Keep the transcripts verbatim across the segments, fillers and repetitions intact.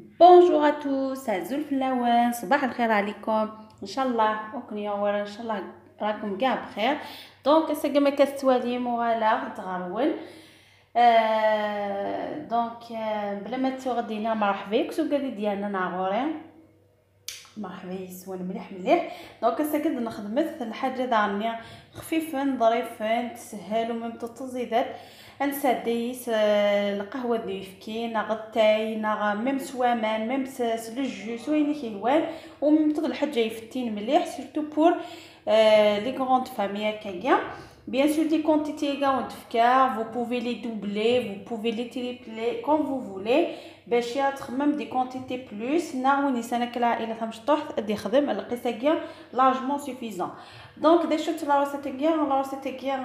بونجور ا توس، عزول فلاوان، صباح الخير عليكم. ان شاء الله وكن يوم ورا ان شاء الله راكم كاع بخير. دونك اسا كما كتوالي مغالا تغرول آه دونك آه بلا ما تغدينا مرحبا بك سوكادي ديالنا ناغورين مرحبا يسوان مليح مليح. دونك اسا كد نخدمت الحاجه دارني خفيفين ظريفين تسهل وميم تزيدات انساديس القهوه ديفكي ناغ التاي ناغ ميم سوامان ميم سلجوس وين كيوان وميم تض الحاجه يفتين مليح سورتو بور لي غروند فامي كايا. Bien sûr, des quantités égales de car, vous pouvez les doubler, vous pouvez les tripler comme vous voulez. باش ياتخ même des quantités plus. ناوني سنة كلا إلى ثمش طحت أدي خدم القيسة largement suffisant. donc دي شفت لا راسيتيكيا لا راسيتيكيا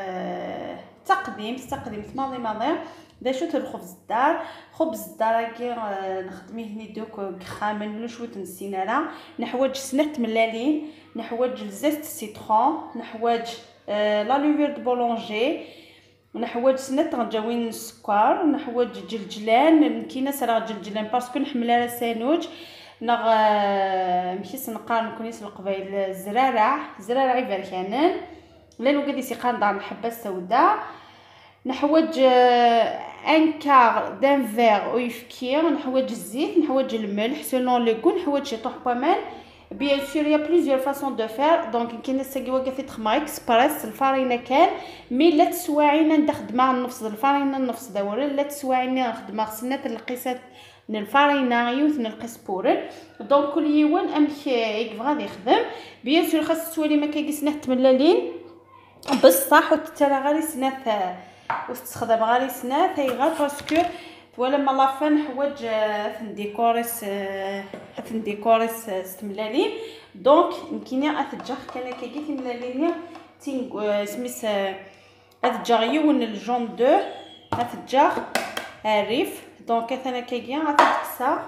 تقديم تقديم ماضي ماضي دا شوت الخبز الدار خبز الدار كي نخدميه هني دوك غرام من شويه نسينا لا نحواج سنه ملالين نحواج الزيت السيترون نحواج لا لوفير دو بولونجي نحواج سنه غنجاوين السكر نحواج جلجلان كاينه سرا جلجلان باسكو نحمل على سانوج نغ مشيت نقارن كونيس القبيل الزرارع زرارع يباركانن لانو قدي سيقان دار الحبه السوداء نحوج ان كار دان فيغ اويف كير نحوج الزيت نحوج الملح سولون لي كون نحوج شي طوح بومان. بيان سور يا بليزيور فاصون دو فير دونك كاين الساكي واقفه تخما اكسبريس الفارينه كان مي لا تسواعينا نخدمها نفس الفارينه نفس داوره لا تسواعينا نخدمها خصنا القيسات من الفارينه يوث من القيس بورن دونك كل يوم امشي يك غادي يخدم. بيان سور خاص تسوالي ما كاينش نحت ملالين بصح وتترى غير سنات وتستخدم غير سنات هي غير باسكو ولا ما لافان حوايج نديكوريس نديكوريس استملالين دونك يمكن اتجخ كان كيجي ملالين تين سميس اتجخ يون الجون دو اتجخ الريف دونك انا كيجي اتكسر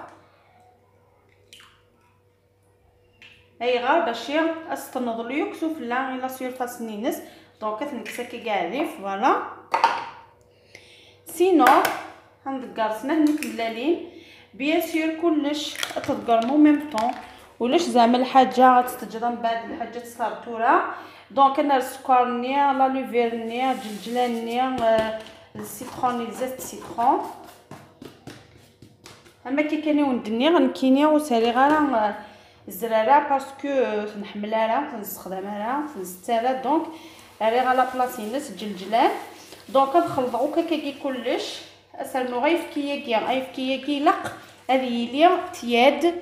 هي غير باش استنض ليو كسوف لا لا سيرفاس نينس دونك كنكسر كي كاع الريف فوالا سينو غندقر سنه نيت ملالين. بيان سور كلش تدقرمو ميم طون ولاش زعما الحاجه غتستجرى من بعد الحاجه تصابتورا دونك انا السكر نيا لا لوفير نيا الجلجلان نيا السيترون زيت السيترون اما كي كانوا ندني غنكينيا وسالي غير الزراره باسكو نحملها راه نستخدمها راه نستالا دونك راه على بلاصينس الجلجلان دونك نخلطو كاكي كلش اسالنو غيف كياكي غيف كياكي لق هذه لي تياد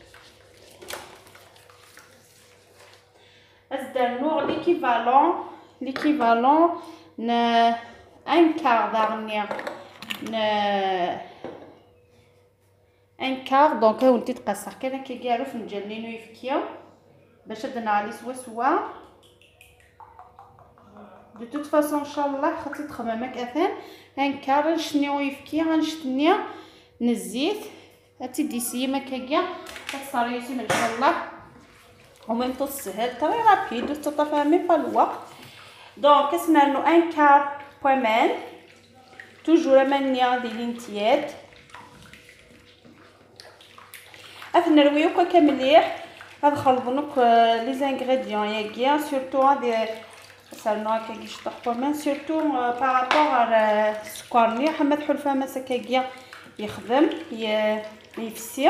ازدرنو ليكيفالون ليكيفالون ن ان كار دارني ن ان كار دونك هاو نتي تقصر كان كيعرف نجلينو يفكيا باش درنا عليه سوا سوا de toute façon ان شاء الله خاطي تخممك اثان هنكار نشنيو يفكي غنشتني نزيت هاتي ديسي ما كاكيا تصاريتي ان شاء الله ومن تسهل تري رابيد وتطفى مي با الوقت دونك اسمرنو ان كار بومان توجور مانيا دي لينتياد اثنرويو كا مليح هاد خلطنوك لي زانغريديون ياكيا سورتو هادي سالنو هكا يشطح بومان سورتو بارابور على السكر ني حمد حلفه مسكاكيا يخدم يفسي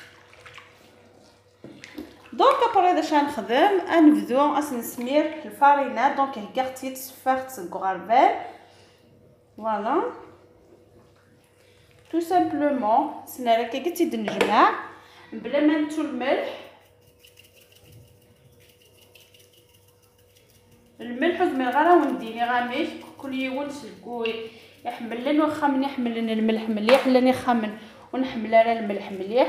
دونك ابري داش غنخدم غنبدو اس نسمير الفارينه دونك هكاختي تصفرت الكغربال فوالا تو سامبلومون سنا راه كي نجمع بلا ما نتو الملح الملح زمن غير ونديني غاميش كل يوم نسلكو يحمل لنا واخا من يحمل لنا الملح مليح لاني خامن ونحمل على الملح مليح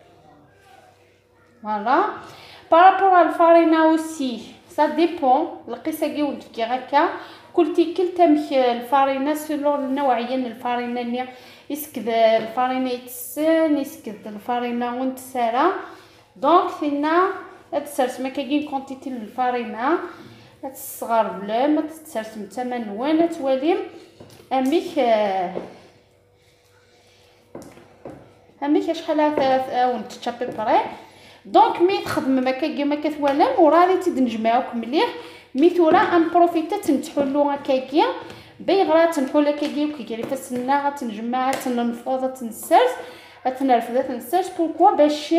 فوالا بارابور الفارينه اوسي سا ديبون القيسه كي ولدكي هكا كلتي كلتا مشي الفارينه سولون النوعيه من الفارينه اللي يسكد الفارينه يتسن يسكد الفارينه ونتسارا دونك فينا هاد ما كاين كونتيتي الفارينه هتصغر بلا ما تتسرسم تمن وانا تواليم اميك هامي شحال ثلاث اون تشابي. دونك مي تخدم ما كاكيا ما كتوالى مورالي تنجمعوك مليح. مي ثورا ان بروفيتا تنتحلو هكاكيا بيغرا تنحولا كاكيا وكيكري فسنا غتنجمع تنفوض تنسرس تنرفد تنسرس بوركوا باش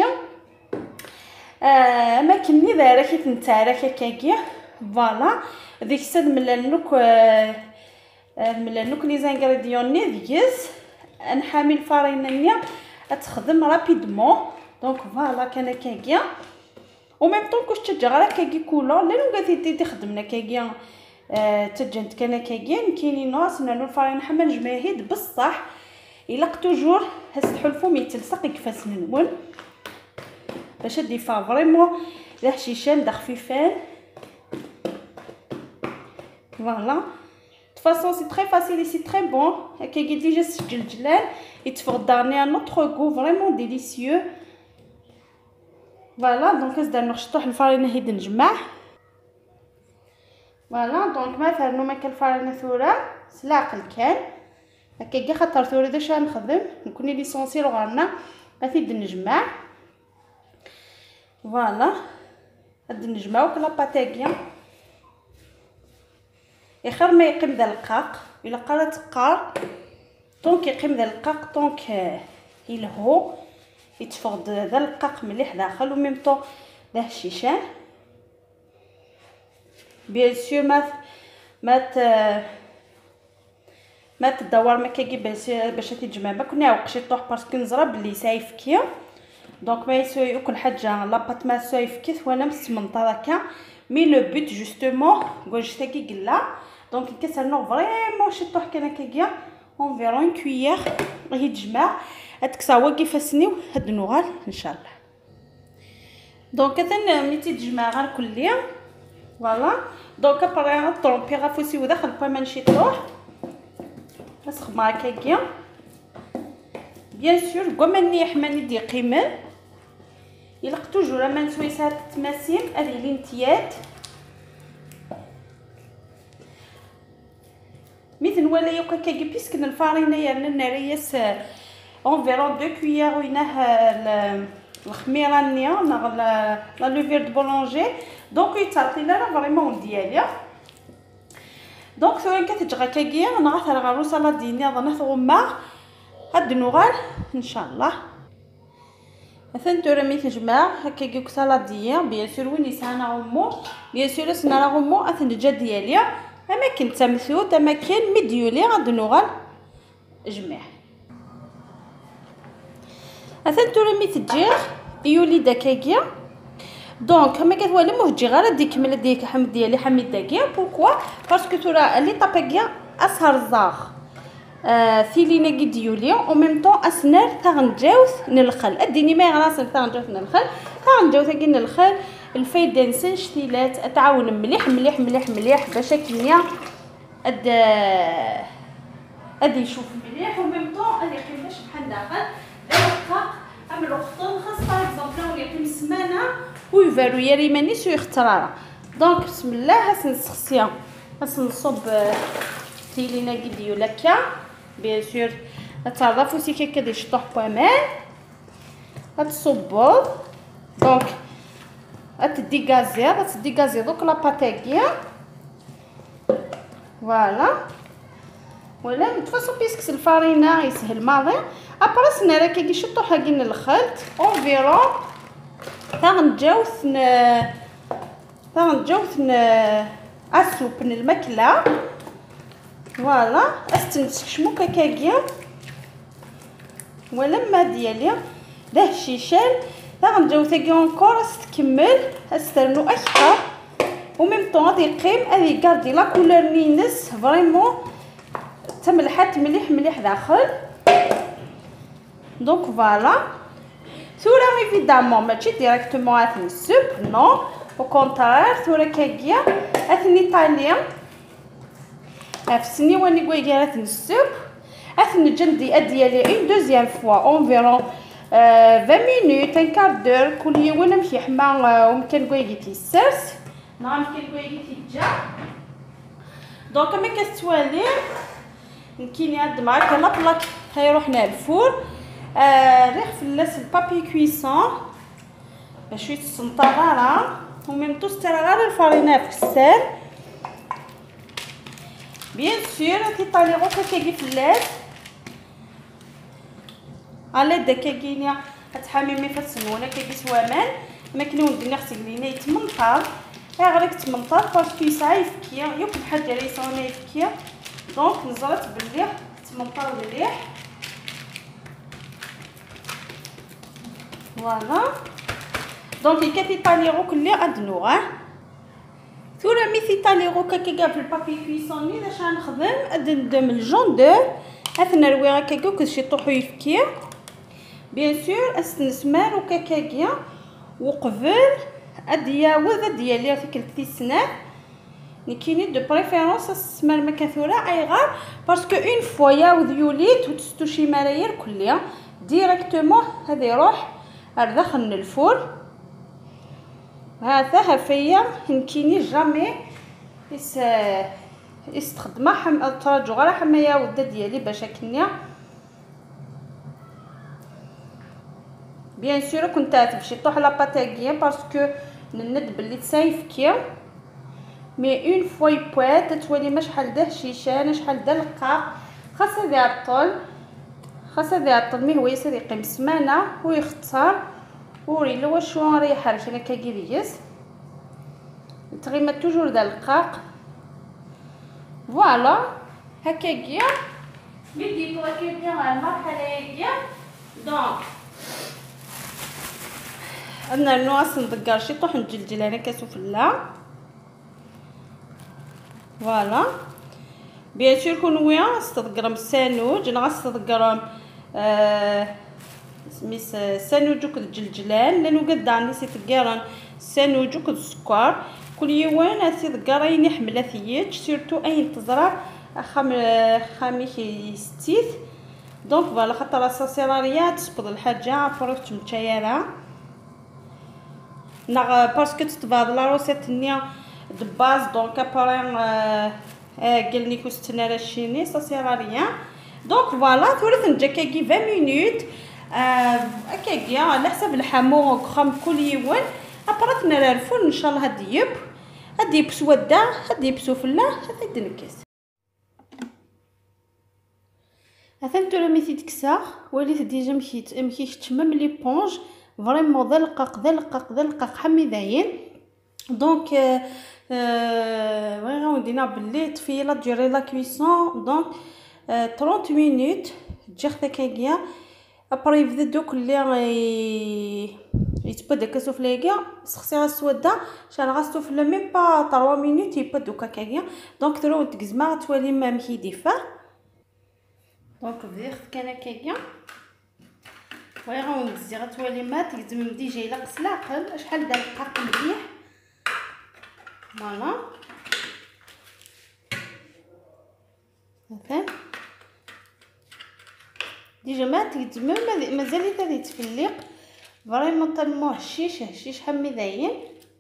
آه ما كني دايره كي تنتعرى كاكيا فوالا. ديك السد ملانوك آه ملانوك لي زانغريديون ني ديس نحامي الفارينه نيا تخدم رابيدمون. دونك فوالا كان كاكيا و ميم طون كوش تجا غير كاكي كولور لانو غادي تخدمنا كاكيا آه تجنت كان كاكيا كاينين ناس نانو الفارين حمل جماهيد بصح الا توجور هستحلفو ميتلصق كيفاش ننون باش دي فا فريمون لا حشيشان دا خفيفان فوالا. De toute façon, c'est très facile et c'est très bon. كاكي ديجا سجل جلال يتفغدرني ان اوتر غو فريمون ديليسيو. فوالا دونك نزيد نشطح الفرينه هيد نجمع. فوالا دونك مثلا نو ماكل الفرينه ثورا سلاقل كان هكاكا خاطر ثورا داش نخدم نكون ليسونسيل غارنا غادي نجمع. فوالا غادي نجمعو كلا باتاكيا يخر ما يقيم ذا القاق الا قرات قار دونك يقيم ذا القاق دونك يلهو يتفقد ذا القاق مليح داخل و ميم طون ذا الشيشان بيان سور ما ما ما تدور ما كيجي باش باش تجمع ما كنا وقشي طوح باسكو نزرا بلي سايف كيا دونك ما يسوي كل حاجه لاباط ما سايف كيف وانا مسمنطه هكا. مي لو بوت جوستومون واش تاكي قلا دونك نكسر نو فريمون شي طوح كان كاكيا اونفيرون كويير راهي تجمع هتكساوا كيفاسني هاد نوغال ان شاء الله. دونك اذا ملي تجمع غير كليا فوالا دونك ابري طرومبي غافوسي وداخل با مانشي طوح نسخ مع كاكيا بيان سور كوماني حماني دي قيمن يلق توجور ما نسويسات تماسيم هذه لينتيات مثل ولا يوكا كاكي بيسك الفارينه يعني ناريس اونفيرون دو كويير ويناه الخميره نيا لا لا لوفير دو بولونجي دونك يتعطي لنا فريمون ديالي. دونك ثوين كتجغا كاكيا انا غاثر غاروسه لا ديني ظن ثوما هاد نوغال ان شاء الله. مثلا تورا مي تجمع هكا كيك سالاديه بيان سور وين يسانا غمو بيان سور سنا غمو اثن الجا ديالي اماكن تمثوت اماكن ميديولي غاد نوغال جمع. مثلا تورا مي تجيغ يولي داكاكيا دونك ما كتوالي مو تجي غير ديك كمل ديك حمد ديالي حميد داكيا بوركوا باسكو تورا لي طاباكيا اسهر زاغ آه ثيلينا ديوليا او ميم طون اسنر تاغنجاوث نلخل اديني ما غراس تاغنجاوث نلخل تاغنجاوث كي نلخل الفايده نسن شتيلات اتعاون مليح مليح مليح مليح باش كنيا اد ادي يشوف مليح و ميم طون ادي يقيم باش بحال داخل دقيقه ام الوقت خاص باغ اكزومبل ولا يقيم سمانه ويفارو يا ريماني سو يخترارا. دونك بسم الله هاس نسخسيا هاس نصب تيلينا ديالو هكا بيان سور تعرفوا سي كيكا دي شطوح بوامان غتصبو دونك غتدي غازي غتدي غازي دوك لا باتاكيا فوالا ولا متفاصو بيسكس الفارينه يسهل ماضي ابرا سنا راه كي شطوح كاين الخلط اونفيرون تاغنجاوث ن تاغنجاوث ن اسوب الماكله فوالا استنسكشمو كاكاكيا ولما ديالي ده الشيشان غنجاو ثاكي اونكور تكمل استرنو اكثر و ميم طون غادي يقيم غادي يغاردي لا كولور نينس فريمون تملحات مليح مليح داخل. دونك فوالا ثورا ايفيدامون ماشي ديريكتومون اثني السوب نو او كونترير ثورا كاكيا اثني طاليان افسني واني كويكا اثني السوب اثني جندي اديالي اون دوزيام فوا اونفيرون عشرين مينوت ان كار دور كل يوم نمشي حما ومكان كويكي تيسرس نعم كان كويكي تيجا. دونك ما كتوالي كاين يعد معاك لا بلاك هاي روحنا الفور آه ريح فلاس البابي كويسون باش يتسنطر غارة و ميم طو ستير غير الفرينه في السال بيان سور تيطالي غو كاكي فلاس على دكاكينيا تحامي مي فاسنونه كاكي سوامان ماكلون دينا خصك يتمنطر غير يتمنطر باسكو يسعى يفكيا يوك الحاجه اللي يصوني يفكيا دونك نزرت بلي تمنطر مليح فوالا دونك كي تيطاليغو كلي ادنوغ ثورا مي تيطاليغو كاكا في البابي كويسوني اش غنخدم ادندم الجون دو اثنا نروي هكاكا كلشي طوحو يفكيا بيان سور اسنسمار وكاكاكيا وقبل ادياوذ ديالي في كل سنه نكيني دو بريفيرونس السمار ما كثورا اي غار باسكو اون فوا ياوذ يوليت وتستو شي مراير كليا ديريكتومون هذا يروح داخل الفور هذا هفيا نكيني جامي اس استخدمها حم تراجع غير حمايه ودا ديالي باش هكنيا بيان سور كنت تمشي طوح لا باتاكيا باسكو نند بلي تسايفكيا مي اون فوا يبوات تولي ما شحال ده شيشان شحال ده لقاق خاص هذا يعطل خاص هذا يعطل مي هو يسير يقيم سمانه ويختار وري لو واش نريح انا كاكيريس تغيما توجور دا لقاق فوالا هكاكيا بدي بواكي بيان المرحله هي دونك انا النواس ندقر شي طوح نجلجل انا كسفله فوالا بيان سور كونويا استدقرم السانوج انا غنستدقرم آه سميس سانوجوك الجلجلان لانو قد عندي سيتقارن سانوجوك السكر كل يوم اسيدقرين يحمل ثيج سورتو اين تزرع خام خامي ستيث دونك فوالا خاطر الساسيراريات تسبض الحاجه عفرت متشايره نا باسكو تتبادل لا روسيت نيا دو باز دونك ابارين قالني كوستنا راشيني ساسيراريا دونك فوالا ثورت نجاكاكي عشرين مينوت هكاكيا على حسب الحمو خام كل يوم ابراتنا الفرن ان شاء الله هديب هديب سودا هديب سفله هذا دنكس اثنتو لميتي تكسا وليت ديجا مشيت مشيت تمم لي بونج فريمون دلقق دلقق دلقق حمي داين دونك ا وين غندينا باللي طفيله ديري لا كويسون دونك ثلاثين مينوت تجي هكاكيا ابري يبدا دوك اللي يتبدا كسوفلاكيا سخسيها السوده شحال غاسوفلا ميم با ثلاثة مينوت يبدا كاكيا دونك ترو تكزما توالي ما مشي ديفا دونك بديت كان كاكيا وي غنزي غتولي ما تكزم ديجا الا قسلاقل شحال دار القاق مليح فوالا مثلا ديجا ما تقدم مازال غادي يتفلق فريمون طلموه هشيش هشيش حمي داين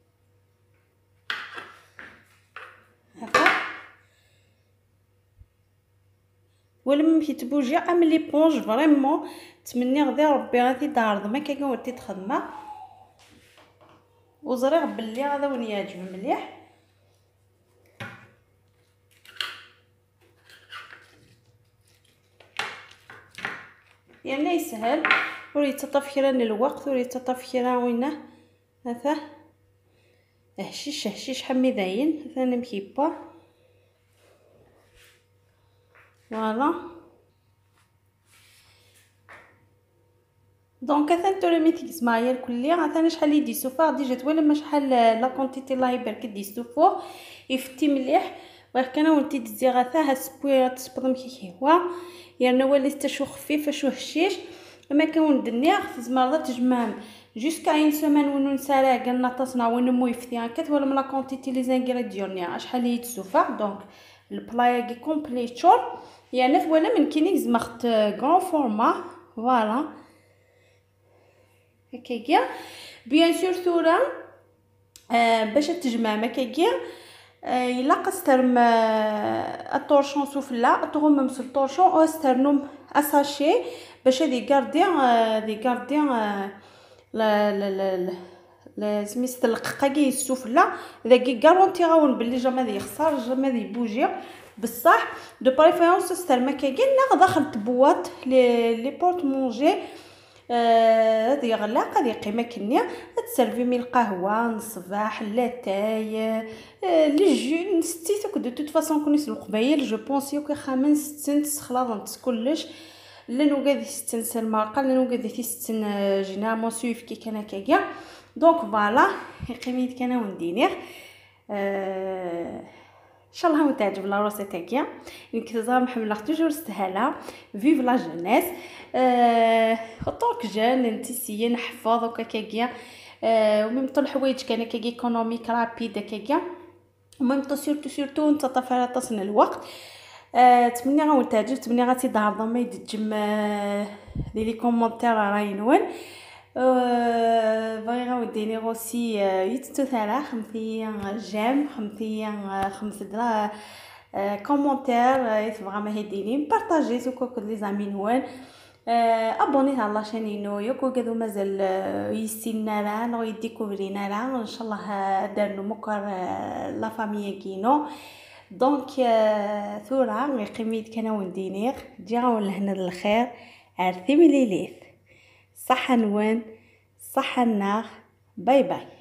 هكا ولا مشي تبوجي عامل لي بونج فريمون تمني غدي ربي غادي دارض ما كاين ودي تخدمه وزريغ بلي هذا وين يعجب مليح يعني يسهل وريت تطفيران الوقت وريت تطفيران وينه هذا هشيش هشيش حمي داين هذا مكيبا فوالا دونك هذا نتو رمي تيكس معايا الكليه هذا شحال يدي سوفا ديجا تولا ما شحال لا كونتيتي لاي برك دي سوفو يفتي مليح وكان وانت تزي غاثا هسبوي تسبضم كي هو يعني ولي تشو خفيف شو هشيش اما كون دنيا خص مرضى تجمعهم جوسكا اين سيمين ونو نسالا قالنا تصنع ونمو يفتي هكا ولا من لا كونتيتي لي زانغريديون شحال يتسوفا دونك البلايا كي كومبليتور يعني ولا من كينيك زمخت غران فورما فوالا هكاكيا بيان سور ثورا آه باش تجمع مكاكيا آه الا قسترم آه الطورشون سفلا طغم مسل طورشون او استرنم اساشي باش هذه كارديان هذه كارديان لا لا لا لا سميت القاقي السفلى ذاك غارونتي غاون بلي جامي يخسر جامي يبوجي بصح دو بريفيرونس ستال مكاكين لا داخل تبوات لي لي بورت مونجي هذه غلاق هذه قيمه كنيه تسرفي من القهوه الصباح لاتاي لي جو نستيتك دو توت فاصون كونيس القبايل جو بونس يوكي خامن ستين خلاص كلش لانو غادي ستين المرقه لانو غادي ستين جينيرالمون سويف كي كان هكايا دونك فوالا قيميت كان وندينير أه... ان شاء الله تعجب لا روسيت هكايا نكتزا محمله توجور استهاله فيف لا جونيس ا طونك جان نتيسي نحفظ هكايا ا وميم طول الحوايج كان هكايا ايكونوميك رابيد هكايا وميم طو سورتو سورتو نتا طفره تصن الوقت أه تمنى غاون تعجب تمنى غاتي دهر ما يدجم لي لي كومونتير راين وين باغي غاوديني غوسي يتو ثلاثة خمسين جيم خمسين خمس درا كومونتير يتبغى ما هيديني بارطاجي سوكو كل لي زامي نوان ابوني على شانينو يوكو كذو مازال يسينا لا نو يديكوفرينا لا ان شاء الله دارنو مكر لا فامي كينو دونك ثورة قيميت كان وندينير جاو لهنا الخير عرفتي ملي ليث صحة نوان صحة النار باي باي.